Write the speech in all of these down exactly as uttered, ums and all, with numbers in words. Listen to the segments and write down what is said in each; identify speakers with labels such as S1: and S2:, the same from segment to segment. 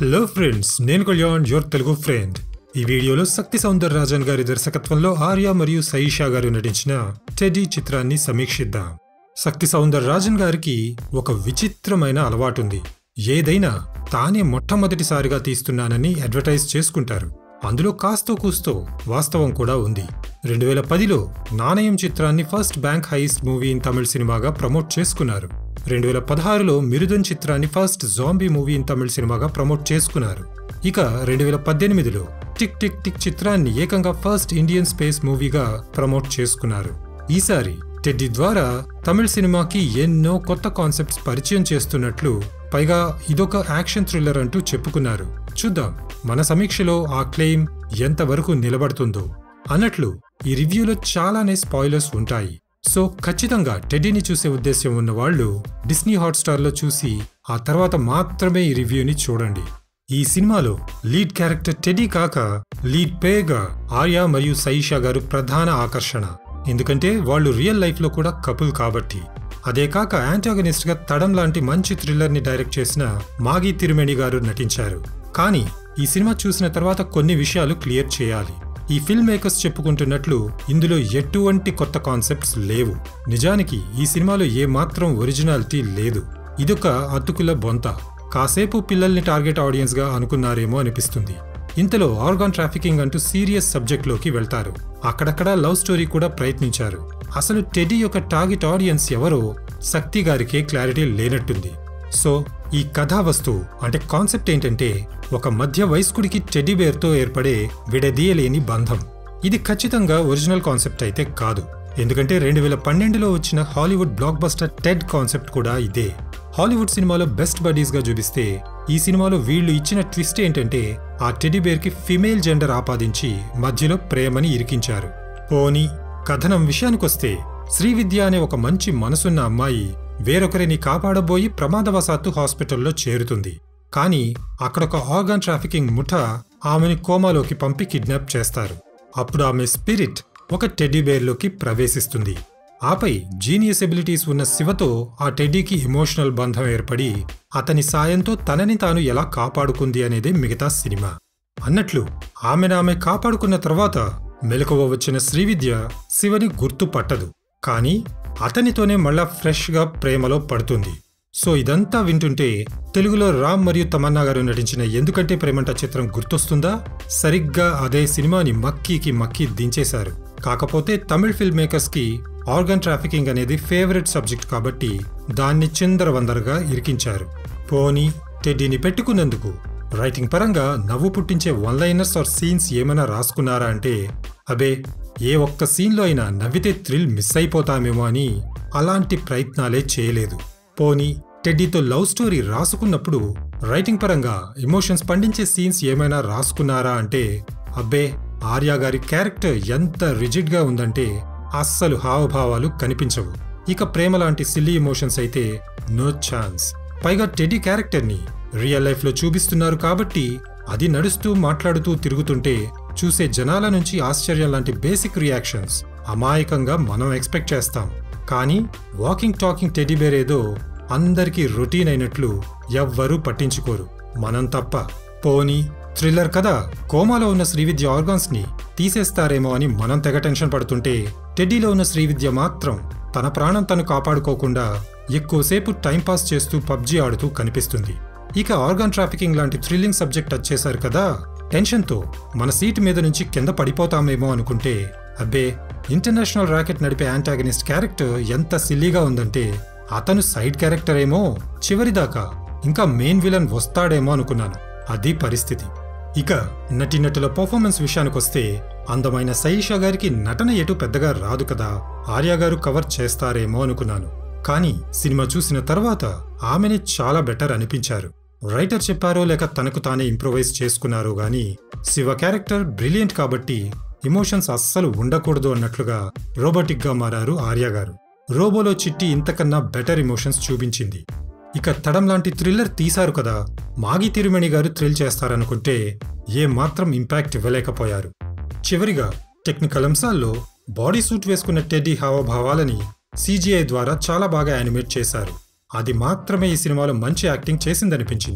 S1: Hello friends, నేను Kalyan, your Telugu friend. ఈ వీడియోలో శక్తి సౌందర్ రాజన్ గారి దర్శకత్వంలో ఆర్య మరియు సయిషా గారు నటించిన టెడ్డీ చిత్రాన్ని సమీక్షిద్దాం. శక్తి సౌందర్ రాజన్ గారికి ఒక విచిత్రమైన అలవాటుంది. ఏదైనా తానే మొట్టమొదటిసారిగా తీస్తున్నానని అడ్వర్టైజ్ చేసుకుంటారు. అందులో కాస్తో కూస్తో వాస్తవం కూడా ఉంది. రెండు వేల పదిలో నాణయం చిత్రాన్ని first bank heist movie in Tamil సినిమాగా ప్రమోట్ చేసుకున్నారు. రెండు వేల పదహారులో మిరుదన్ చిత్రాన్ని first zombie movie in Tamil సినిమాగా ప్రమోట్ చేసుకున్నారు. ఇక రెండు వేల పద్దెనిమిదిలో టిక్ టిక్ టిక్ చిత్రాన్ని ఏకంగా ఫస్ట్ ఇండియన్ స్పేస్ మూవీగా ప్రమోట్ చేసుకున్నారు. ఈసారి టెడ్డీ ద్వారా తమిళ్ సినిమాకి ఎన్నో కొత్త కాన్సెప్ట్స్ పరిచయం చేస్తున్నట్లు, పైగా ఇదొక యాక్షన్ థ్రిల్లర్ అంటూ చెప్పుకున్నారు. చూద్దాం మన సమీక్షలో ఆ క్లెయిమ్ ఎంతవరకు నిలబడుతుందో. అన్నట్లు ఈ రివ్యూలో చాలానే స్పాయిలర్స్ ఉంటాయి. సో ఖచ్చితంగా టెడ్డీని చూసే ఉద్దేశ్యం ఉన్న వాళ్ళు డిస్నీ హాట్స్టార్లో చూసి ఆ తర్వాత మాత్రమే ఈ రివ్యూని చూడండి. ఈ సినిమాలో లీడ్ క్యారెక్టర్ టెడ్డీ కాక లీడ్ పేగా ఆర్య మరియు సయిషా గారు ప్రధాన ఆకర్షణ. ఎందుకంటే వాళ్ళు రియల్ లైఫ్ లో కూడా కపుల్ కాబట్టి. అదే కాక యాంటాగనిస్ట్ గా తడం లాంటి మంచి థ్రిల్లర్ ని డైరెక్ట్ చేసిన మాగి తిరుమేణి గారు నటించారు. కానీ ఈ సినిమా చూసిన తర్వాత కొన్ని విషయాలు క్లియర్ చేయాలి. ఈ ఫిల్మ్ మేకర్స్ చెప్పుకుంటున్నట్లు ఇందులో ఎటువంటి కొత్త కాన్సెప్ట్స్ లేవు. నిజానికి ఈ సినిమాలో ఏ మాత్రం ఒరిజినాలిటీ లేదు. ఇదొక అతుకుల బొంత. కాసేపు పిల్లల్ని టార్గెట్ ఆడియన్స్ గా అనుకున్నారేమో అనిపిస్తుంది. ఇంతలో ఆర్గాన్ ట్రాఫికింగ్ అంటూ సీరియస్ సబ్జెక్ట్ లోకి వెళ్తారు. అక్కడక్కడ లవ్ స్టోరీ కూడా ప్రయత్నించారు. అసలు టెడ్డీ యొక్క టార్గెట్ ఆడియన్స్ ఎవరో శక్తి గారికే క్లారిటీ లేనట్టుంది. సో ఈ కథా వస్తువు అంటే కాన్సెప్ట్ ఏంటంటే, ఒక మధ్య వయస్కుడికి టెడ్డీ బేర్తో ఏర్పడే విడదీయలేని బంధం. ఇది ఖచ్చితంగా ఒరిజినల్ కాన్సెప్ట్ అయితే కాదు. ఎందుకంటే రెండు వేల పన్నెండులో వచ్చిన Hollywood blockbuster Ted concept కూడా ఇదే. హాలీవుడ్ సినిమాలో బెస్ట్ బడీస్ గా చూపిస్తే, ఈ సినిమాలో వీళ్లు ఇచ్చిన ట్విస్ట్ ఏంటంటే ఆ టెడ్డీ బేర్ కి ఫిమేల్ జెండర్ ఆపాదించి మధ్యలో ప్రేమని ఇరికించారు. పోనీ కథనం విషయానికొస్తే, శ్రీవిద్య అనే ఒక మంచి మనసున్న అమ్మాయి వేరొకరిని కాపాడబోయి ప్రమాదవశాత్తు హాస్పిటల్లో చేరుతుంది. కానీ అక్కడొక ఆర్గాన్ ట్రాఫికింగ్ ముఠా ఆమెని కోమాలోకి పంపి కిడ్నాప్ చేస్తారు. అప్పుడు ఆమె స్పిరిట్ ఒక టెడ్డీ బేర్లోకి ప్రవేశిస్తుంది. ఆపై జీనియస్ ఎబిలిటీస్ ఉన్న శివతో ఆ టెడ్డీకి ఎమోషనల్ బంధం ఏర్పడి అతని సాయంతో తనని తాను ఎలా కాపాడుకుంది అనేదే మిగతా సినిమా. అన్నట్లు ఆమెనామె కాపాడుకున్న తర్వాత మెలకువ వచ్చిన శ్రీవిద్య శివని గుర్తుపట్టదు. కానీ అతనితోనే మళ్ళా ఫ్రెష్ గా ప్రేమలో పడుతుంది. సో ఇదంతా వింటుంటే తెలుగులో రామ్ మరియు తమన్నా గారు నటించిన ఎందుకంటే ప్రేమంట చిత్రం గుర్తొస్తుందా? సరిగ్గా అదే సినిమాని మక్కీకి మక్కీ దించేశారు. కాకపోతే తమిళ్ ఫిల్మ్ మేకర్స్ కి ఆర్గన్ ట్రాఫికింగ్ అనేది ఫేవరెట్ సబ్జెక్ట్ కాబట్టి దాన్ని చిందరవందరగా ఇరికించారు. పోనీ టెడ్డీని పెట్టుకున్నందుకు రైటింగ్ పరంగా నవ్వు పుట్టించే వన్ లైనర్స్ ఆర్ సీన్స్ ఏమైనా రాసుకున్నారా అంటే, అబే ఏ ఒక్క సీన్లో అయినా నవ్వితే థ్రిల్ మిస్ అయిపోతామేమో అని అలాంటి ప్రయత్నాలే చేయలేదు. పోనీ టెడ్డీతో లవ్ స్టోరీ రాసుకున్నప్పుడు రైటింగ్ పరంగా ఎమోషన్స్ పండించే సీన్స్ ఏమైనా రాసుకున్నారా అంటే, అబ్బే ఆర్య గారి క్యారెక్టర్ ఎంత రిజిడ్ గా ఉందంటే అస్సలు హావభావాలు కనిపించవు. ఇక ప్రేమ లాంటి సిల్లీ ఎమోషన్స్ అయితే నో ఛాన్స్. పైగా టెడ్డీ క్యారెక్టర్ ని రియల్ లైఫ్ లో చూపిస్తున్నారు కాబట్టి అది నడుస్తూ మాట్లాడుతూ తిరుగుతుంటే చూసే జనాల నుంచి ఆశ్చర్యం లాంటి బేసిక్ రియాక్షన్స్ అమాయకంగా మనం ఎక్స్పెక్ట్ చేస్తాం. కానీ వాకింగ్ టాకింగ్ టెడ్డీ బేర్ ఏదో అందరికీ రొటీన్ అయినట్లు ఎవ్వరూ పట్టించుకోరు, మనం తప్ప. పోనీ థ్రిల్లర్ కదా, కోమాలో ఉన్న శ్రీవిద్య ఆర్గాన్స్ ని తీసేస్తారేమో అని మనం తెగ టెన్షన్ పడుతుంటే, టెడ్డీలో ఉన్న శ్రీవిద్య మాత్రం తన ప్రాణం తను కాపాడుకోకుండా ఎక్కువసేపు టైంపాస్ చేస్తూ పబ్జీ ఆడుతూ కనిపిస్తుంది. ఇక ఆర్గాన్ ట్రాఫికింగ్ లాంటి థ్రిల్లింగ్ సబ్జెక్ట్ వచ్చేశారు కదా, టెన్షన్తో మన సీటు మీద నుంచి కింద పడిపోతామేమో అనుకుంటే, అబ్బే ఇంటర్నేషనల్ ర్యాకెట్ నడిపే యాంటాగనిస్ట్ క్యారెక్టర్ ఎంత సిల్లీగా ఉందంటే అతను సైడ్ క్యారెక్టర్ ఏమో, చివరిదాకా ఇంకా మెయిన్ విలన్ వస్తాడేమో అనుకున్నాను. అది పరిస్థితి. ఇక నటీనటుల పర్ఫార్మెన్స్ విషయానికొస్తే, అందమైన సయిషా గారికి నటన ఎటు పెద్దగా రాదు కదా, ఆర్య గారు కవర్ చేస్తారేమో అనుకున్నాను. కానీ సినిమా చూసిన తర్వాత ఆమెని చాలా బెటర్ అనిపించారు. రైటర్ చెప్పారో లేక తనకు తానే ఇంప్రొవైజ్ చేసుకున్నారో గానీ శివ క్యారెక్టర్ బ్రిలియంట్ కాబట్టి ఎమోషన్స్ అస్సలు ఉండకూడదు అన్నట్లుగా రోబోటిక్ గా మారారు ఆర్య గారు. రోబోలో చిట్టి ఇంతకన్నా బెటర్ ఎమోషన్స్ చూపించింది. ఇక తడం లాంటి థ్రిల్లర్ తీశారు కదా, మాగి తిరుమణి గారు థ్రిల్ చేస్తారనుకుంటే ఏ మాత్రం ఇంపాక్ట్ ఇవ్వలేకపోయారు. చివరిగా టెక్నికల్ అంశాల్లో బాడీ సూట్ వేసుకున్న టెడ్డీ హావభావాలని సీజీఐ ద్వారా చాలా బాగా యానిమేట్ చేశారు. అది మాత్రమే ఈ సినిమాలో మంచి యాక్టింగ్ చేసిందనిపించింది.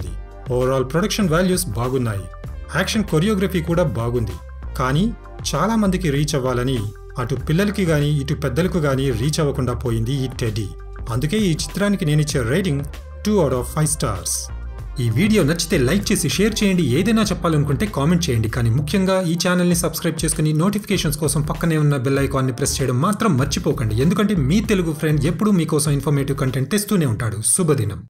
S1: ఓవరాల్ ప్రొడక్షన్ వాల్యూస్ బాగున్నాయి, యాక్షన్ కొరియోగ్రఫీ కూడా బాగుంది. కానీ చాలా మందికి రీచ్ అవ్వాలని అటు పిల్లలకి గానీ ఇటు పెద్దలకు గానీ రీచ్ అవ్వకుండా పోయింది ఈ టెడ్డీ. అందుకే ఈ చిత్రానికి నేనిచ్చే rating two out of five stars. ఈ వీడియో నచ్చితే లైక్ చేసి షేర్ చేయండి. ఏదైనా చెప్పాలనుకుంటే కామెంట్ చేయండి. కానీ ముఖ్యంగా ఈ ఛానల్ని సబ్స్క్రైబ్ చేసుకుని నోటిఫికేషన్స్ కోసం పక్కనే ఉన్న బెల్ ఐకాన్ని ప్రెస్ చేయడం మాత్రం మర్చిపోకండి. ఎందుకంటే మీ తెలుగు ఫ్రెండ్ ఎప్పుడూ మీకోసం ఇన్ఫర్మేటివ్ కంటెంట్ తెస్తూనే ఉంటాడు. శుభదినం.